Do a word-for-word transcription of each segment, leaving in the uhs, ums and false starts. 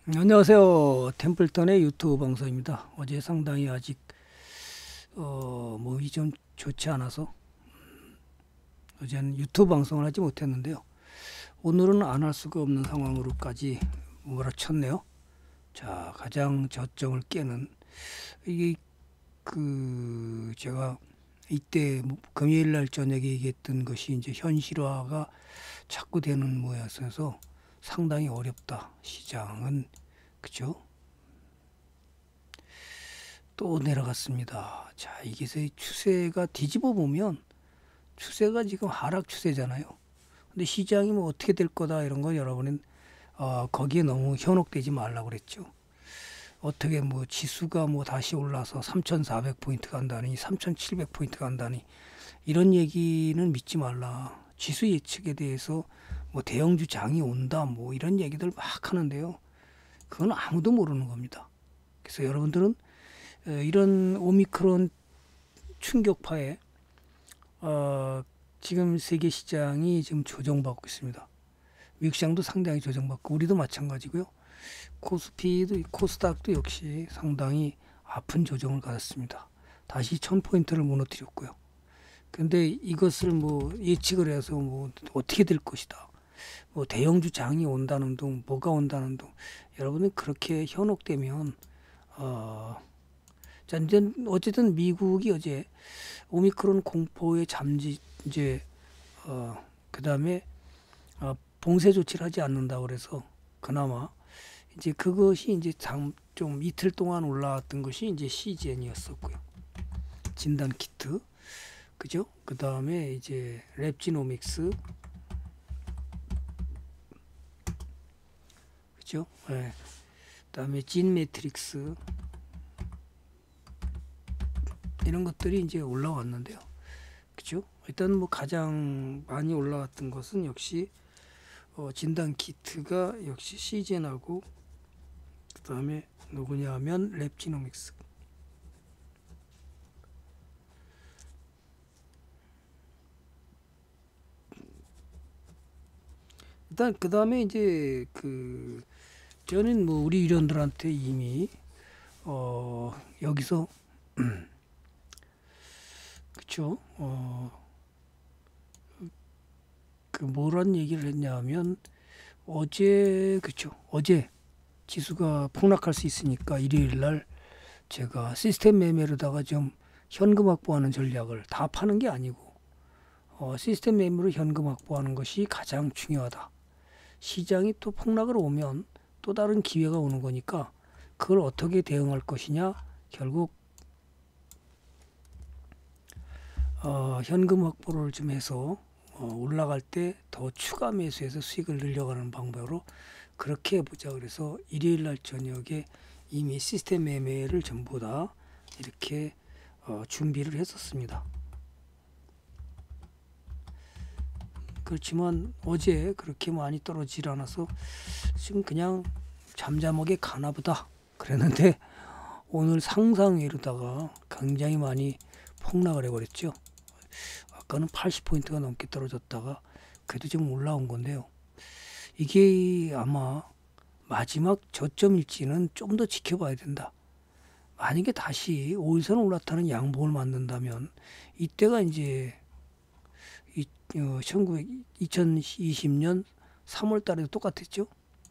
안녕하세요. 템플턴의 유튜브 방송입니다. 어제 상당히 아직 어, 몸이 좀 좋지 않아서 어제는 유튜브 방송을 하지 못했는데요. 오늘은 안 할 수가 없는 상황으로까지 몰아쳤네요. 자, 가장 저점을 깨는 이게 그 제가 이때 금요일 날 저녁에 얘기했던 것이 이제 현실화가 자꾸 되는 모양이어서 상당히 어렵다. 시장은 그죠? 또 내려갔습니다. 자, 이게 추세가 뒤집어 보면 추세가 지금 하락 추세잖아요. 근데 시장이 뭐 어떻게 될 거다 이런 거 여러분은 어, 거기에 너무 현혹되지 말라고 그랬죠. 어떻게 뭐 지수가 뭐 다시 올라서 삼천사백 포인트 간다니 삼천칠백 포인트 간다니 이런 얘기는 믿지 말라. 지수 예측에 대해서 뭐 대형주 장이 온다 뭐 이런 얘기들 막 하는데요. 그건 아무도 모르는 겁니다. 그래서 여러분들은 이런 오미크론 충격파에 어, 지금 세계 시장이 지금 조정받고 있습니다. 미국 시장도 상당히 조정받고 우리도 마찬가지고요. 코스피도 코스닥도 역시 상당히 아픈 조정을 받았습니다. 다시 천 포인트를 무너뜨렸고요. 그런데 이것을 뭐 예측을 해서 뭐 어떻게 될 것이다. 뭐 대형주 장이 온다는 둥, 뭐가 온다는 둥. 여러분은 그렇게 현혹되면 어, 자, 이제 어쨌든 미국이 어제 오미크론 공포에 잠지 이제 어, 그다음에 어, 봉쇄 조치를 하지 않는다 그래서 그나마 이제 그것이 이제 장, 좀 이틀 동안 올라왔던 것이 이제 시젠이었었고요. 진단 키트 그죠? 그다음에 이제 랩지노믹스 그죠? 네. 그다음에 진 매트릭스 이런 것들이 이제 올라왔는데요. 그죠? 일단 뭐 가장 많이 올라왔던 것은 역시 어, 진단 키트가 역시 시젠하고 그 다음에 누구냐 하면 랩지노믹스. 일단 그 다음에 이제 그 저는 뭐 우리 위원들한테 이미 어 여기서 그쵸 어 그 뭐란 얘기를 했냐면 어제 그쵸 어제 지수가 폭락할 수 있으니까 일요일 날 제가 시스템 매매로다가 좀 현금 확보하는 전략을 다 파는 게 아니고 어, 시스템 매매로 현금 확보하는 것이 가장 중요하다. 시장이 또 폭락을 오면 또 다른 기회가 오는 거니까 그걸 어떻게 대응할 것이냐 결국 어, 현금 확보를 좀 해서 어, 올라갈 때 더 추가 매수해서 수익을 늘려가는 방법으로 그렇게 해보자. 그래서 일요일 날 저녁에 이미 시스템 매매를 전부 다 이렇게 어, 준비를 했었습니다. 그렇지만 어제 그렇게 많이 떨어지지 않아서 지금 그냥 잠잠하게 가나보다 그랬는데 오늘 상상외로다가 굉장히 많이 폭락을 해버렸죠. 아까는 팔십 포인트가 넘게 떨어졌다가 그래도 좀 올라온 건데요. 이게 아마 마지막 저점일지는 좀 더 지켜봐야 된다. 만약에 다시 오 일선 올라타는 양봉을 만든다면 이때가 이제 어, 이천이십 년 삼월 달에도 똑같았죠.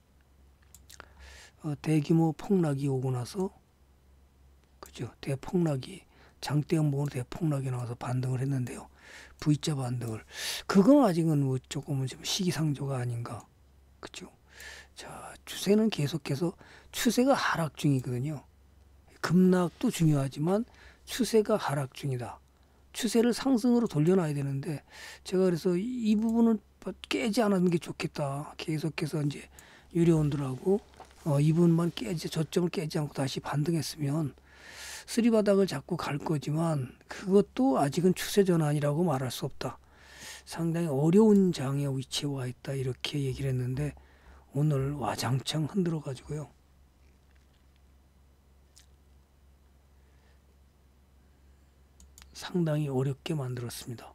어, 대규모 폭락이 오고 나서 그죠 대폭락이 장대형봉으로 대폭락이 나와서 반등을 했는데요. V자 반등을 그건 아직은 뭐 조금은 좀 시기상조가 아닌가 그죠. 자 추세는 계속해서 추세가 하락 중이거든요. 급락도 중요하지만 추세가 하락 중이다. 추세를 상승으로 돌려놔야 되는데 제가 그래서 이 부분을 깨지 않는 게 좋겠다. 계속해서 이제 유료원들하고 어, 이 부분만 깨지 저점을 깨지 않고 다시 반등했으면 쓰리바닥을 잡고 갈 거지만 그것도 아직은 추세 전환이라고 말할 수 없다. 상당히 어려운 장에 위치해 와 있다 이렇게 얘기를 했는데 오늘 와장창 흔들어 가지고요. 상당히 어렵게 만들었습니다.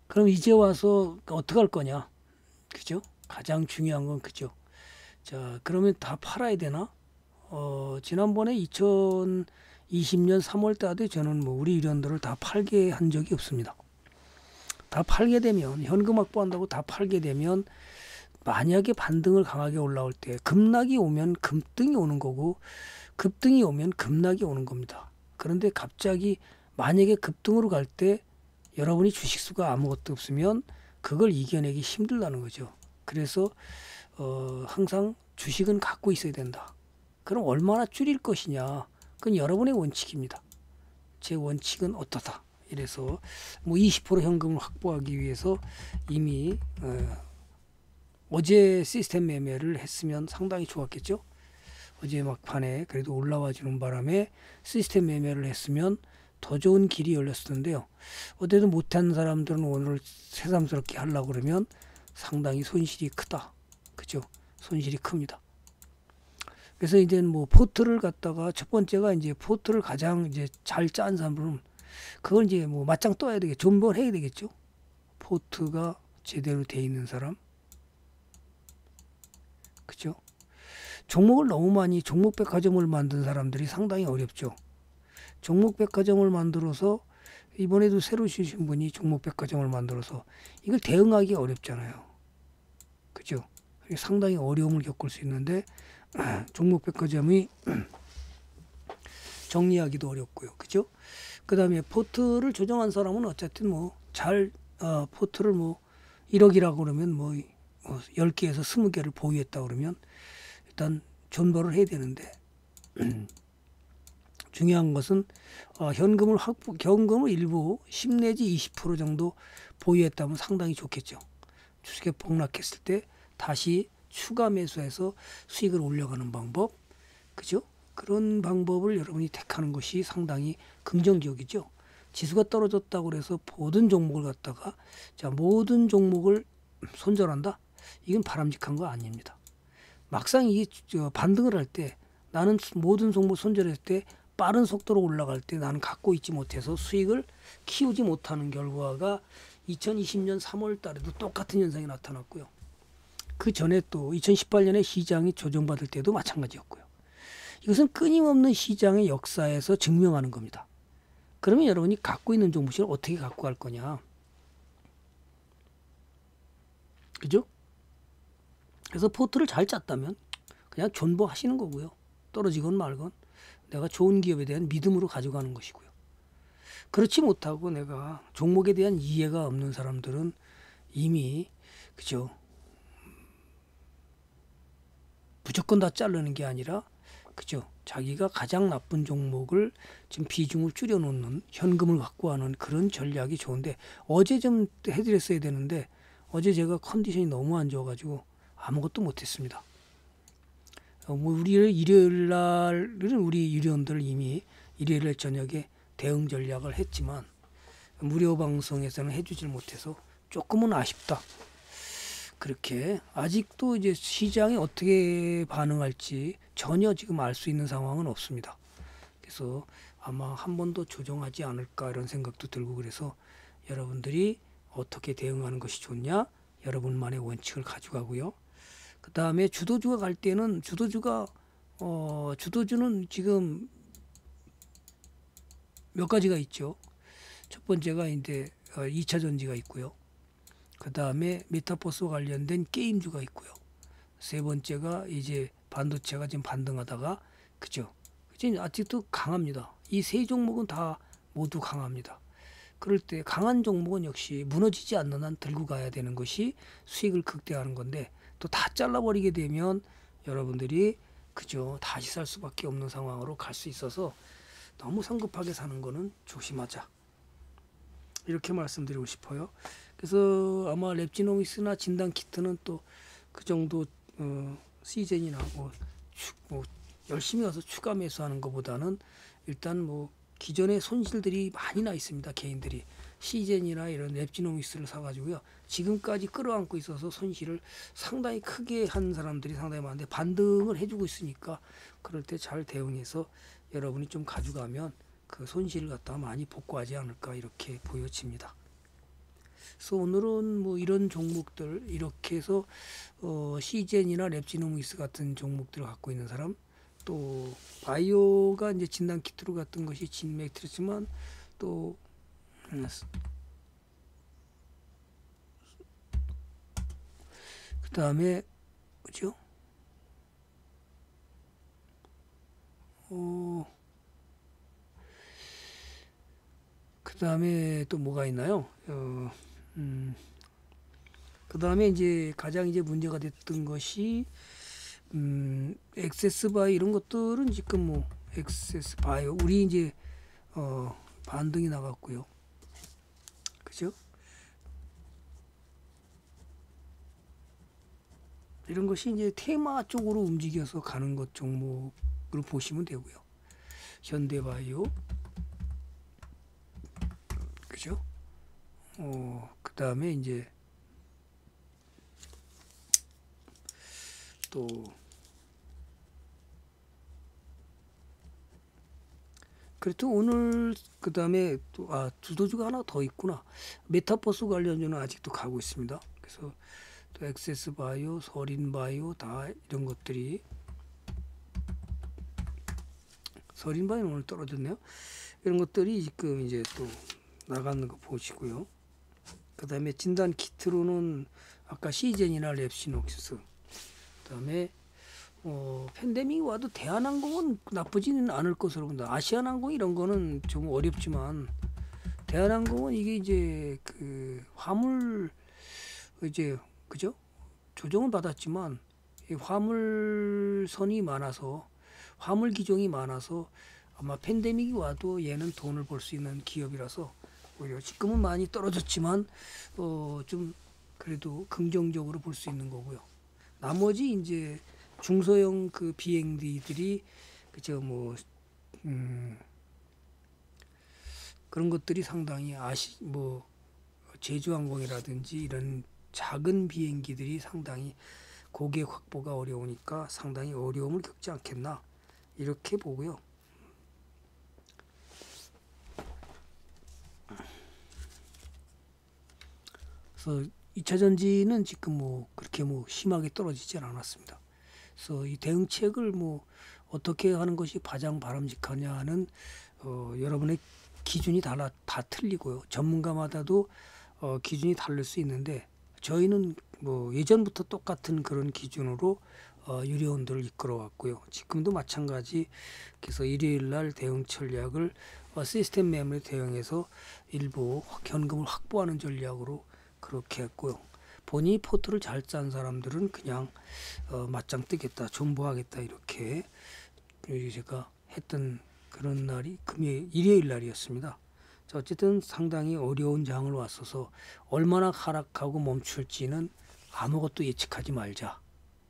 그럼 이제 와서 어떻게 할 거냐? 그죠? 가장 중요한 건 그죠? 자, 그러면 다 팔아야 되나? 어, 지난번에 이천이십 년 삼월 달에 저는 뭐 우리 유료원들을 다 팔게 한 적이 없습니다. 다 팔게 되면 현금 확보한다고 다 팔게 되면 만약에 반등을 강하게 올라올 때 급락이 오면 급등이 오는 거고 급등이 오면 급락이 오는 겁니다. 그런데 갑자기 만약에 급등으로 갈 때 여러분이 주식수가 아무것도 없으면 그걸 이겨내기 힘들다는 거죠. 그래서 어, 항상 주식은 갖고 있어야 된다. 그럼 얼마나 줄일 것이냐? 그건 여러분의 원칙입니다. 제 원칙은 어떠다. 이래서 뭐 이십 퍼센트 현금을 확보하기 위해서 이미 어, 어제 시스템 매매를 했으면 상당히 좋았겠죠. 어제 막판에 그래도 올라와 주는 바람에 시스템 매매를 했으면 더 좋은 길이 열렸을 텐데요. 어제도 못한 사람들은 오늘 새삼스럽게 하려고 그러면 상당히 손실이 크다. 그죠? 손실이 큽니다. 그래서 이제 뭐 포트를 갖다가 첫 번째가 이제 포트를 가장 이제 잘 짠 사람은 그걸 이제 뭐 맞짱 떠야 되겠죠. 존버 해야 되겠죠. 포트가 제대로 돼 있는 사람. 그죠? 종목을 너무 많이 종목 백화점을 만든 사람들이 상당히 어렵죠. 종목 백화점을 만들어서 이번에도 새로 주신 분이 종목 백화점을 만들어서 이걸 대응하기 어렵잖아요. 그죠? 상당히 어려움을 겪을 수 있는데 종목 백화점이 정리하기도 어렵고요. 그죠? 그 다음에 포트를 조정한 사람은 어쨌든 뭐 잘 어, 포트를 뭐 일억이라고 그러면 뭐 열 개에서 스무 개를 보유했다 그러면 일단 존버를 해야 되는데 중요한 것은 어, 현금을 확보, 현금을 일부 십 내지 이십 퍼센트 정도 보유했다면 상당히 좋겠죠. 주식이 폭락했을 때 다시 추가 매수해서 수익을 올려가는 방법, 그죠? 그런 방법을 여러분이 택하는 것이 상당히 긍정적이죠. 지수가 떨어졌다고 해서 모든 종목을 갖다가 자 모든 종목을 손절한다? 이건 바람직한 거 아닙니다. 막상 이게 반등을 할 때 나는 모든 종목 손절했을 때 빠른 속도로 올라갈 때 나는 갖고 있지 못해서 수익을 키우지 못하는 결과가 이천이십 년 삼월 달에도 똑같은 현상이 나타났고요. 그 전에 또 이천십팔 년에 시장이 조정받을 때도 마찬가지였고요. 이것은 끊임없는 시장의 역사에서 증명하는 겁니다. 그러면 여러분이 갖고 있는 종목을 어떻게 갖고 갈 거냐. 그죠? 그래서 포트를 잘 짰다면 그냥 존버 하시는 거고요. 떨어지건 말건 내가 좋은 기업에 대한 믿음으로 가져가는 것이고요. 그렇지 못하고 내가 종목에 대한 이해가 없는 사람들은 이미 그죠? 무조건 다 자르는 게 아니라 그죠? 자기가 가장 나쁜 종목을 지금 비중을 줄여놓는 현금을 갖고 하는 그런 전략이 좋은데 어제 좀 해드렸어야 되는데 어제 제가 컨디션이 너무 안 좋아가지고 아무것도 못했습니다. 어, 뭐 우리 일요일 날은 우리 유료원들 이미 일요일 저녁에 대응 전략을 했지만 무료 방송에서는 해주질 못해서 조금은 아쉽다. 그렇게 아직도 이제 시장이 어떻게 반응할지 전혀 지금 알 수 있는 상황은 없습니다. 그래서 아마 한 번 더 조정하지 않을까 이런 생각도 들고 그래서 여러분들이 어떻게 대응하는 것이 좋냐 여러분만의 원칙을 가져가고요. 그 다음에 주도주가 갈 때는 주도주가 어 주도주는 지금 몇 가지가 있죠. 첫 번째가 이제 이 차 전지가 있고요. 그 다음에 메타버스와 관련된 게임주가 있고요. 세 번째가 이제 반도체가 지금 반등하다가 그죠? 지금 아직도 강합니다. 이 세 종목은 다 모두 강합니다. 그럴 때 강한 종목은 역시 무너지지 않는 한 들고 가야 되는 것이 수익을 극대화하는 건데 또 다 잘라버리게 되면 여러분들이 그죠? 다시 살 수밖에 없는 상황으로 갈 수 있어서 너무 성급하게 사는 거는 조심하자. 이렇게 말씀드리고 싶어요. 그래서 아마 랩지노믹스나 진단키트는 또 그 정도 어, 시즌이나 뭐, 추, 뭐 열심히 가서 추가 매수하는 것보다는 일단 뭐 기존에 손실들이 많이 나 있습니다. 개인들이 시즌이나 이런 랩지노믹스를 사가지고요. 지금까지 끌어안고 있어서 손실을 상당히 크게 한 사람들이 상당히 많은데 반등을 해주고 있으니까 그럴 때 잘 대응해서 여러분이 좀 가져가면 그 손실을 갖다가 많이 복구하지 않을까 이렇게 보여집니다. 그래서 오늘은 뭐 이런 종목들 이렇게 해서 어, 시젠이나 랩지노믹스 같은 종목들을 갖고 있는 사람, 또 바이오가 이제 진단 키트로 같은 것이 진맥트리지만 또 음, 그 다음에 그죠? 어, 그 다음에 또 뭐가 있나요? 어, 음, 그 다음에 이제 가장 이제 문제가 됐던 것이 음, 액세스 바이 이런 것들은 지금 뭐 액세스 바이오 우리 이제 어, 반등이 나갔고요. 그죠? 이런 것이 이제 테마 쪽으로 움직여서 가는 것 종목으로 보시면 되고요. 현대바이오, 그죠? 어, 그 다음에 이제 또 그래도 오늘 그 다음에 또 아 두더지가 하나 더 있구나. 메타버스 관련주는 아직도 가고 있습니다. 그래서 또 액세스 바이오, 서린 바이오 다 이런 것들이 서린 바이오는 오늘 떨어졌네요. 이런 것들이 지금 이제 또 나가는 거 보시고요. 그 다음에 진단 키트로는 아까 시젠이나 랩시녹스, 그 다음에 어, 팬데믹이 와도 대한항공은 나쁘지는 않을 것으로 본다. 아시아나항공 이런 거는 좀 어렵지만 대한항공은 이게 이제 그 화물 이제 그죠? 조정은 받았지만 이 화물선이 많아서 화물 기종이 많아서 아마 팬데믹이 와도 얘는 돈을 벌 수 있는 기업이라서 오히려 지금은 많이 떨어졌지만 어, 좀 그래도 긍정적으로 볼 수 있는 거고요. 나머지 이제 중소형 그 비행기들이 그저 뭐 음, 그런 것들이 상당히 아시 뭐 제주항공이라든지 이런 작은 비행기들이 상당히 고객 확보가 어려우니까 상당히 어려움을 겪지 않겠나 이렇게 보고요. 그래서 이 차 전지는 지금 뭐 그렇게 뭐 심하게 떨어지지 않았습니다. 그래서 이 대응책을 뭐 어떻게 하는 것이 가장 바람직하냐는 어, 여러분의 기준이 달라 다 틀리고요. 전문가마다도 어, 기준이 다를 수 있는데 저희는 뭐 예전부터 똑같은 그런 기준으로 어, 유료원들을 이끌어 왔고요. 지금도 마찬가지. 그래서 일요일 날 대응 전략을 어, 시스템 매물에 대응해서 일부 현금을 확보하는 전략으로 그렇게 했고요. 본인이 포트를 잘 짠 사람들은 그냥 어, 맞짱 뜨겠다, 존버하겠다 이렇게 제가 했던 그런 날이 금요일, 일요일 날이었습니다. 자, 어쨌든 상당히 어려운 장을 왔어서 얼마나 하락하고 멈출지는 아무것도 예측하지 말자.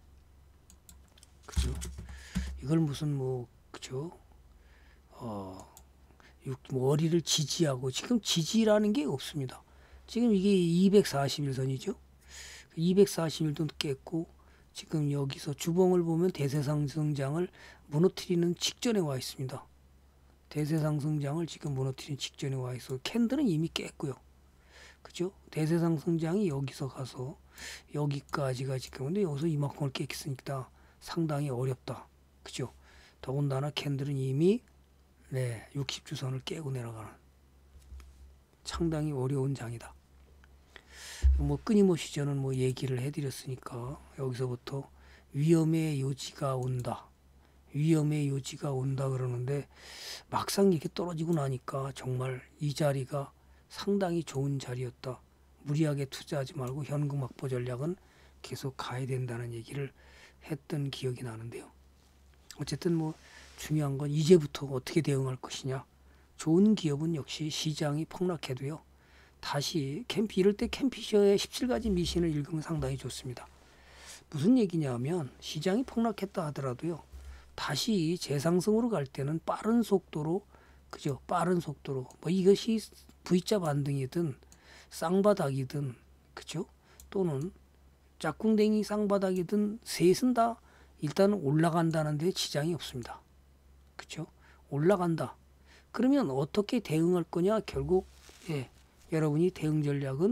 그죠? 이걸 무슨 뭐 그죠? 어, 머리를 지지하고 지금 지지라는 게 없습니다. 지금 이게 이백사십 일 선이죠. 이백사십 일도 깼고 지금 여기서 주봉을 보면 대세상승장을 무너뜨리는 직전에 와 있습니다. 대세상승장을 지금 무너뜨리는 직전에 와 있어. 캔들은 이미 깼고요. 그죠? 대세상승장이 여기서 가서 여기까지가 지금 근데 여기서 이만큼을 깼으니까 상당히 어렵다. 그죠? 더군다나 캔들은 이미 네, 육십 주선을 깨고 내려가는 상당히 어려운 장이다. 뭐 끊임없이 저는 뭐 얘기를 해드렸으니까 여기서부터 위험의 요지가 온다. 위험의 요지가 온다 그러는데 막상 이렇게 떨어지고 나니까 정말 이 자리가 상당히 좋은 자리였다. 무리하게 투자하지 말고 현금 확보 전략은 계속 가야 된다는 얘기를 했던 기억이 나는데요. 어쨌든 뭐 중요한 건 이제부터 어떻게 대응할 것이냐. 좋은 기업은 역시 시장이 폭락해도요. 다시 캠피 이럴 때 캠피셔의 십칠 가지 미신을 읽으면 상당히 좋습니다. 무슨 얘기냐면 시장이 폭락했다 하더라도요. 다시 재상승으로 갈 때는 빠른 속도로 그죠? 빠른 속도로 뭐 이것이 V자 반등이든 쌍바닥이든 그죠? 또는 짝꿍댕이 쌍바닥이든 셋은 다 일단 올라간다는 데 지장이 없습니다. 그죠? 올라간다. 그러면 어떻게 대응할 거냐? 결국 예, 여러분이 대응 전략은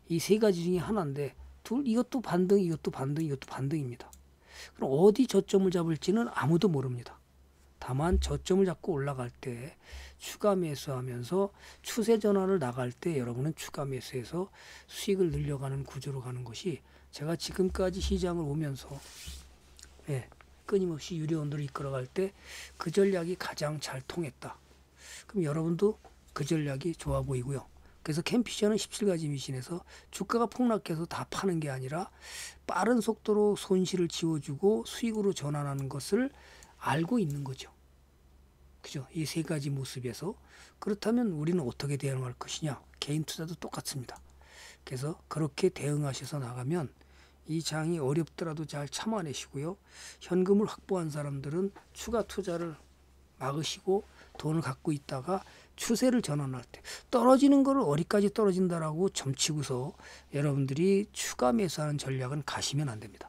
이 세 가지 중에 하나인데 둘 이것도 반등, 이것도 반등, 이것도 반등입니다. 그럼 어디 저점을 잡을지는 아무도 모릅니다. 다만 저점을 잡고 올라갈 때 추가 매수하면서 추세 전환을 나갈 때 여러분은 추가 매수해서 수익을 늘려가는 구조로 가는 것이 제가 지금까지 시장을 오면서 예, 끊임없이 유료원들을 이끌어갈 때 그 전략이 가장 잘 통했다. 그럼 여러분도 그 전략이 좋아 보이고요. 그래서 캠피셔는 십칠 가지 미신에서 주가가 폭락해서 다 파는 게 아니라 빠른 속도로 손실을 지워주고 수익으로 전환하는 것을 알고 있는 거죠. 그죠? 이 세 가지 모습에서 그렇다면 우리는 어떻게 대응할 것이냐? 개인 투자도 똑같습니다. 그래서 그렇게 대응하셔서 나가면 이 장이 어렵더라도 잘 참아내시고요. 현금을 확보한 사람들은 추가 투자를 막으시고 돈을 갖고 있다가 추세를 전환할 때 떨어지는 거를 어디까지 떨어진다라고 점치고서 여러분들이 추가 매수하는 전략은 가시면 안 됩니다.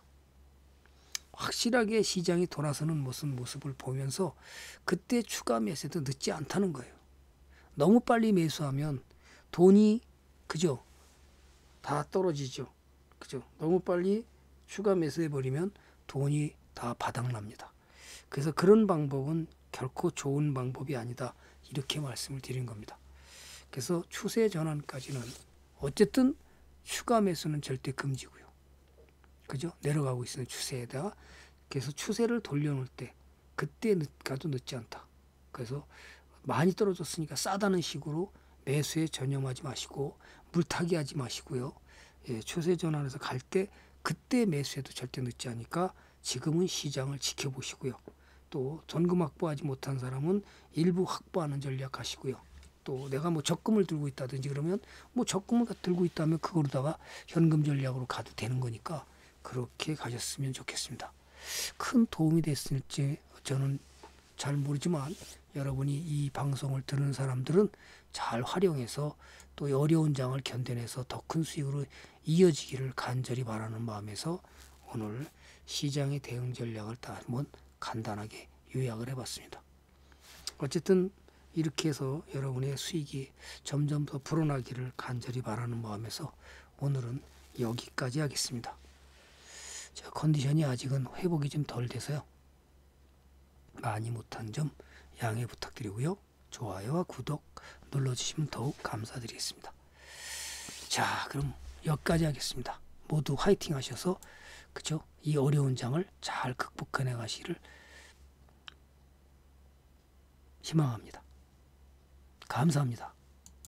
확실하게 시장이 돌아서는 무슨 모습을 보면서 그때 추가 매수도 늦지 않다는 거예요. 너무 빨리 매수하면 돈이 그죠? 다 떨어지죠. 그죠? 너무 빨리 추가 매수해 버리면 돈이 다 바닥납니다. 그래서 그런 방법은 결코 좋은 방법이 아니다. 이렇게 말씀을 드린 겁니다. 그래서 추세 전환까지는 어쨌든 추가 매수는 절대 금지고요. 그죠? 내려가고 있는 추세에다가 그래서 추세를 돌려놓을 때 그때 늦, 가도 늦지 않다. 그래서 많이 떨어졌으니까 싸다는 식으로 매수에 전념하지 마시고 물타기 하지 마시고요. 예, 추세 전환에서 갈 때 그때 매수해도 절대 늦지 않으니까 지금은 시장을 지켜보시고요. 또 전금 확보하지 못한 사람은 일부 확보하는 전략 하시고요. 또 내가 뭐 적금을 들고 있다든지 그러면 뭐 적금을 들고 있다면 그거로다가 현금 전략으로 가도 되는 거니까 그렇게 가셨으면 좋겠습니다. 큰 도움이 됐을지 저는 잘 모르지만 여러분이 이 방송을 듣는 사람들은 잘 활용해서 또 어려운 장을 견뎌내서 더 큰 수익으로 이어지기를 간절히 바라는 마음에서 오늘 시장의 대응 전략을 다 한번 간단하게 요약을 해봤습니다. 어쨌든 이렇게 해서 여러분의 수익이 점점 더 불어나기를 간절히 바라는 마음에서 오늘은 여기까지 하겠습니다. 자, 컨디션이 아직은 회복이 좀 덜 돼서요. 많이 못한 점 양해 부탁드리고요. 좋아요와 구독 눌러주시면 더욱 감사드리겠습니다. 자, 그럼 여기까지 하겠습니다. 모두 화이팅 하셔서 그죠? 이 어려운 장을 잘 극복해 가시기를 희망합니다. 감사합니다.